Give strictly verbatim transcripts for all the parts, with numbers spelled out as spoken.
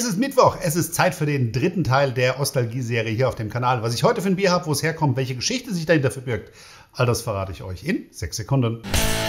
Es ist Mittwoch, es ist Zeit für den dritten Teil der Ostalgie-Serie hier auf dem Kanal. Was ich heute für ein Bier habe, wo es herkommt, welche Geschichte sich dahinter verbirgt, all das verrate ich euch in sechs Sekunden.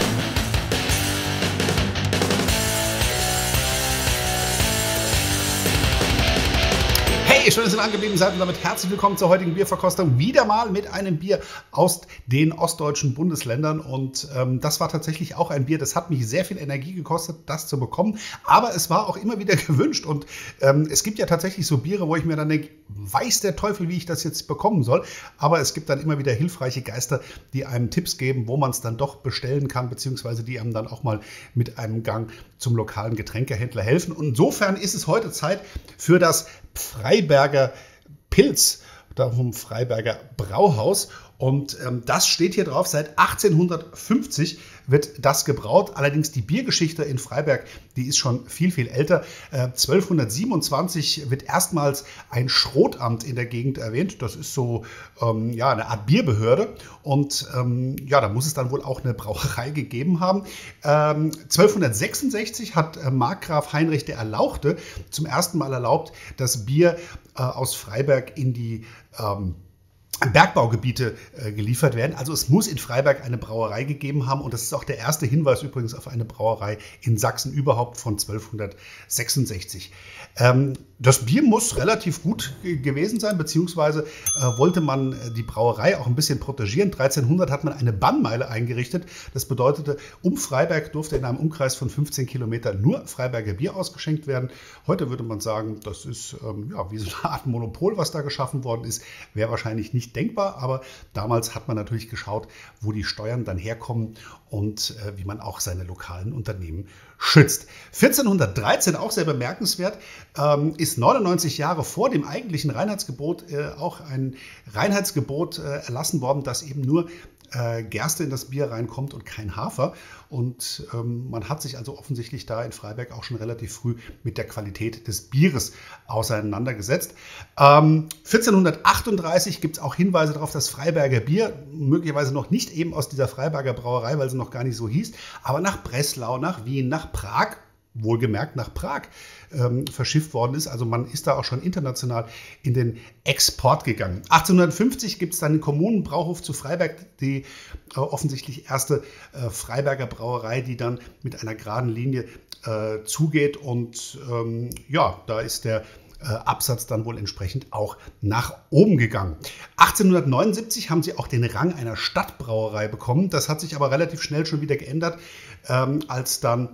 Hey, schön, dass ihr angeblieben seid und damit herzlich willkommen zur heutigen Bierverkostung. Wieder mal mit einem Bier aus den ostdeutschen Bundesländern. Und ähm, das war tatsächlich auch ein Bier, das hat mich sehr viel Energie gekostet, das zu bekommen. Aber es war auch immer wieder gewünscht. Und ähm, es gibt ja tatsächlich so Biere, wo ich mir dann denke, weiß der Teufel, wie ich das jetzt bekommen soll. Aber es gibt dann immer wieder hilfreiche Geister, die einem Tipps geben, wo man es dann doch bestellen kann, beziehungsweise die einem dann auch mal mit einem Gang zum lokalen Getränkehändler helfen. Und insofern ist es heute Zeit für das Freiberger Pils, da vom Freiberger Brauhaus. Und ähm, das steht hier drauf, seit achtzehnhundertfünfzig wird das gebraut. Allerdings die Biergeschichte in Freiberg, die ist schon viel, viel älter. Äh, zwölfhundertsiebenundzwanzig wird erstmals ein Schrotamt in der Gegend erwähnt. Das ist so ähm, ja, eine Art Bierbehörde. Und ähm, ja, da muss es dann wohl auch eine Brauerei gegeben haben. Ähm, zwölfhundertsechsundsechzig hat äh, Markgraf Heinrich der Erlauchte zum ersten Mal erlaubt, das Bier äh, aus Freiberg in die ähm, Bergbaugebiete äh, geliefert werden. Also es muss in Freiberg eine Brauerei gegeben haben und das ist auch der erste Hinweis übrigens auf eine Brauerei in Sachsen überhaupt von zwölfhundertsechsundsechzig. Ähm, das Bier muss relativ gut gewesen sein, beziehungsweise äh, wollte man die Brauerei auch ein bisschen protegieren. dreizehnhundert hat man eine Bannmeile eingerichtet. Das bedeutete, um Freiberg durfte in einem Umkreis von fünfzehn Kilometern nur Freiberger Bier ausgeschenkt werden. Heute würde man sagen, das ist ähm, ja, wie so eine Art Monopol, was da geschaffen worden ist. Wäre wahrscheinlich nicht denkbar, aber damals hat man natürlich geschaut, wo die Steuern dann herkommen und äh, wie man auch seine lokalen Unternehmen schützt. vierzehnhundertdreizehn, auch sehr bemerkenswert, ähm, ist neunundneunzig Jahre vor dem eigentlichen Reinheitsgebot äh, auch ein Reinheitsgebot äh, erlassen worden, dass eben nur äh, Gerste in das Bier reinkommt und kein Hafer. Und ähm, man hat sich also offensichtlich da in Freiberg auch schon relativ früh mit der Qualität des Bieres auseinandergesetzt. Ähm, vierzehnhundertachtunddreißig gibt es auch Hinweise darauf, dass Freiberger Bier, möglicherweise noch nicht eben aus dieser Freiberger Brauerei, weil sie noch gar nicht so hieß, aber nach Breslau, nach Wien, nach Prag, wohlgemerkt nach Prag, ähm, verschifft worden ist. Also man ist da auch schon international in den Export gegangen. achtzehnhundertfünfzig gibt es dann den Kommunenbrauhof zu Freiberg, die äh, offensichtlich erste äh, Freiberger Brauerei, die dann mit einer geraden Linie äh, zugeht. Und ähm, ja, da ist der äh, Absatz dann wohl entsprechend auch nach oben gegangen. achtzehnhundertneunundsiebzig haben sie auch den Rang einer Stadtbrauerei bekommen. Das hat sich aber relativ schnell schon wieder geändert, ähm, als dann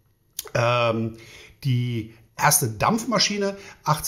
Ähm, die erste Dampfmaschine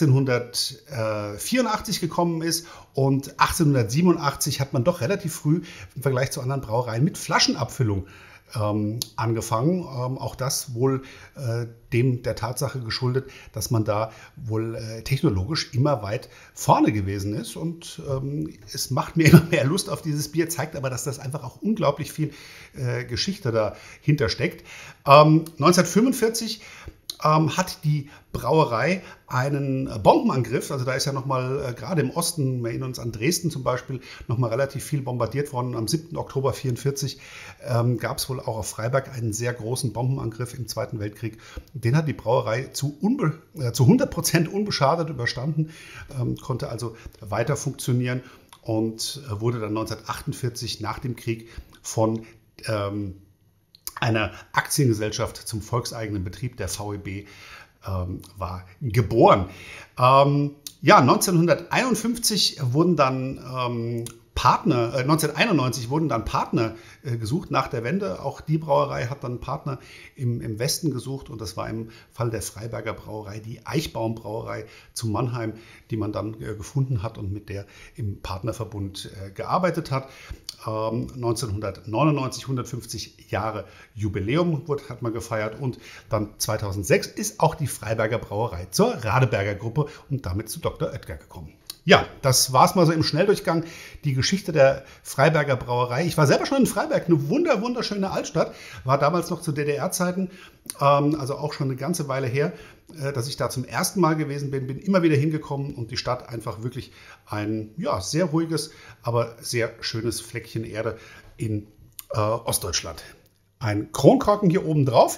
achtzehnhundertvierundachtzig gekommen ist und achtzehnhundertsiebenundachtzig hat man doch relativ früh im Vergleich zu anderen Brauereien mit Flaschenabfüllung ähm, angefangen. Ähm, auch das wohl äh, dem der Tatsache geschuldet, dass man da wohl äh, technologisch immer weit vorne gewesen ist. Und ähm, es macht mir immer mehr Lust auf dieses Bier, zeigt aber, dass das einfach auch unglaublich viel äh, Geschichte dahinter steckt. Ähm, neunzehnhundertfünfundvierzig Ähm, hat die Brauerei einen Bombenangriff, also da ist ja nochmal äh, gerade im Osten, wir erinnern uns an Dresden zum Beispiel, nochmal relativ viel bombardiert worden. Am siebten Oktober neunzehnhundertvierundvierzig ähm, gab es wohl auch auf Freiberg einen sehr großen Bombenangriff im Zweiten Weltkrieg. Den hat die Brauerei zu, unbe äh, zu hundert Prozent unbeschadet überstanden, ähm, konnte also weiter funktionieren und äh, wurde dann neunzehnhundertachtundvierzig nach dem Krieg von ähm, einer Aktiengesellschaft zum volkseigenen Betrieb, der V E B, ähm, war geboren. Ähm, ja, neunzehnhunderteinundfünfzig wurden dann ähm, Partner, äh, neunzehnhunderteinundneunzig wurden dann Partner äh, gesucht nach der Wende. Auch die Brauerei hat dann Partner im, im Westen gesucht und das war im Fall der Freiberger Brauerei die Eichbaum Brauerei zu Mannheim, die man dann äh, gefunden hat und mit der im Partnerverbund äh, gearbeitet hat. Ähm, neunzehnhundertneunundneunzig, hundertfünfzig Jahre Jubiläum wurde, hat man gefeiert und dann zweitausendsechs ist auch die Freiberger Brauerei zur Radeberger Gruppe und damit zu Doktor Oetker gekommen. Ja, das war es mal so im Schnelldurchgang, die Geschichte der Freiberger Brauerei. Ich war selber schon in Freiberg, eine wunder, wunderschöne Altstadt, war damals noch zu D D R-Zeiten, ähm, also auch schon eine ganze Weile her, äh, dass ich da zum ersten Mal gewesen bin, bin immer wieder hingekommen und die Stadt einfach wirklich ein ja, sehr ruhiges, aber sehr schönes Fleckchen Erde in äh, Ostdeutschland. Ein Kronkorken hier oben drauf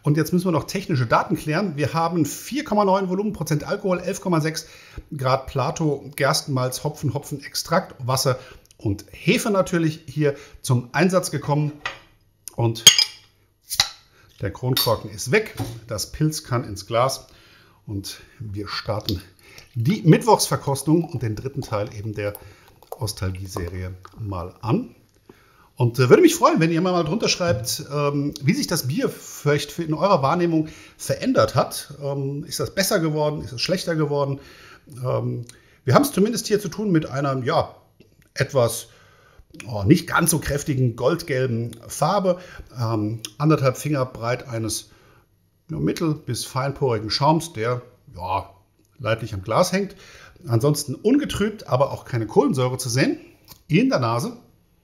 Und jetzt müssen wir noch technische Daten klären. Wir haben vier Komma neun Volumenprozent Alkohol, elf Komma sechs Grad Plato, Gerstenmalz, Hopfen, Hopfenextrakt, Wasser und Hefe natürlich hier zum Einsatz gekommen. Und der Kronkorken ist weg. Das Pilz kann ins Glas. Und wir starten die Mittwochsverkostung und den dritten Teil eben der Ostalgie-Serie mal an. Und äh, würde mich freuen, wenn ihr mal, mal drunter schreibt, ähm, wie sich das Bier vielleicht in eurer Wahrnehmung verändert hat. Ähm, ist das besser geworden? Ist es schlechter geworden? Ähm, wir haben es zumindest hier zu tun mit einer, ja, etwas oh, nicht ganz so kräftigen goldgelben Farbe. Ähm, anderthalb Finger breit eines ja, mittel- bis feinporigen Schaums, der ja, leidlich am Glas hängt. Ansonsten ungetrübt, aber auch keine Kohlensäure zu sehen. In der Nase.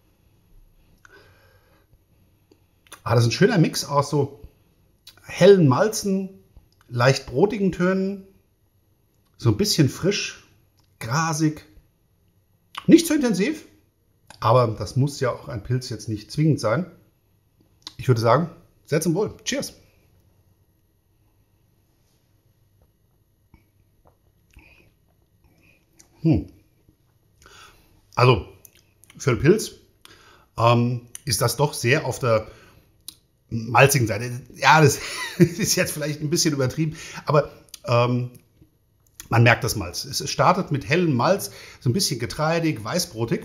Ah, das ist ein schöner Mix aus so hellen Malzen, leicht brotigen Tönen, so ein bisschen frisch, grasig, nicht zu intensiv, aber das muss ja auch ein Pilz jetzt nicht zwingend sein. Ich würde sagen, sehr zum Wohl. Cheers! Hm. Also, für einen Pilz ähm, ist das doch sehr auf der malzigen Seite. Ja, das ist jetzt vielleicht ein bisschen übertrieben, aber ähm, man merkt das Malz. Es startet mit hellem Malz, so ein bisschen getreidig, weißbrotig.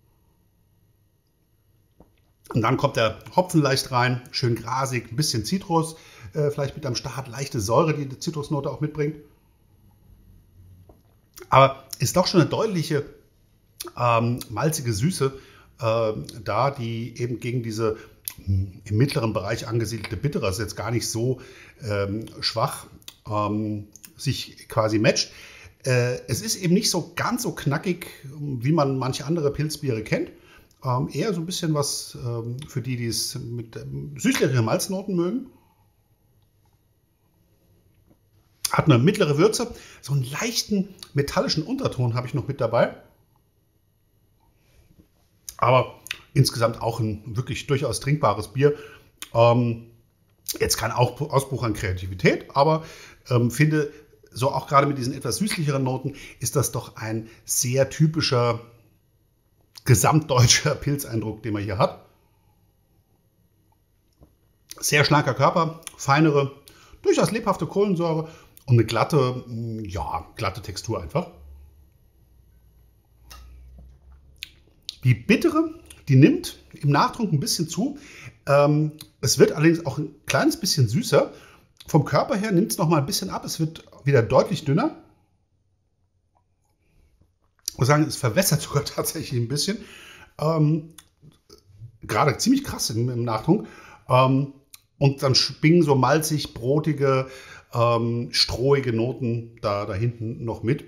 Und dann kommt der Hopfen leicht rein, schön grasig, ein bisschen Zitrus, äh, vielleicht mit am Start, leichte Säure, die die Zitrusnote auch mitbringt. Aber ist doch schon eine deutliche ähm, malzige Süße äh, da, die eben gegen diese im mittleren Bereich angesiedelte Bittere, ist jetzt gar nicht so ähm, schwach, ähm, sich quasi matcht. Äh, es ist eben nicht so ganz so knackig, wie man manche andere Pilzbiere kennt. Ähm, eher so ein bisschen was ähm, für die, die es mit ähm, süßlichere Malznoten mögen. Hat eine mittlere Würze, so einen leichten metallischen Unterton habe ich noch mit dabei. Aber insgesamt auch ein wirklich durchaus trinkbares Bier. Ähm, jetzt kein Ausbruch an Kreativität, aber ähm, finde, so auch gerade mit diesen etwas süßlicheren Noten ist das doch ein sehr typischer gesamtdeutscher Pilzeindruck, den man hier hat. Sehr schlanker Körper, feinere, durchaus lebhafte Kohlensäure und eine glatte, ja, glatte Textur einfach. Die bittere, die nimmt im Nachtrunk ein bisschen zu. Ähm, es wird allerdings auch ein kleines bisschen süßer. Vom Körper her nimmt es noch mal ein bisschen ab. Es wird wieder deutlich dünner. Ich muss sagen, es verwässert sogar tatsächlich ein bisschen. Ähm, gerade ziemlich krass im, im Nachtrunk. Ähm, und dann schwingen so malzig, brotige, ähm, strohige Noten da, da hinten noch mit.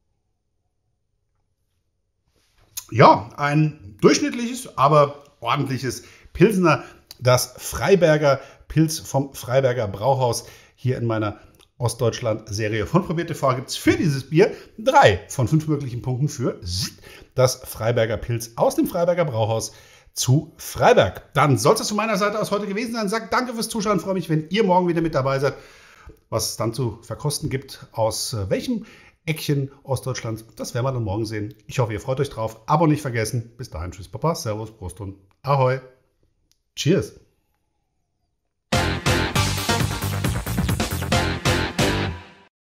Ja, ein durchschnittliches, aber ordentliches Pilsener, das Freiberger Pilz vom Freiberger Brauhaus. Hier in meiner Ostdeutschland-Serie von Probiert T V gibt es für dieses Bier drei von fünf möglichen Punkten für das Freiberger Pilz aus dem Freiberger Brauhaus zu Freiberg. Dann soll es von meiner Seite aus heute gewesen sein. Sagt danke fürs Zuschauen, freue mich, wenn ihr morgen wieder mit dabei seid, was es dann zu verkosten gibt, aus welchem Eckchen Ostdeutschlands. Das werden wir dann morgen sehen. Ich hoffe, ihr freut euch drauf. Abo nicht vergessen. Bis dahin, tschüss, Papa, Servus, Prost und Ahoi. Cheers.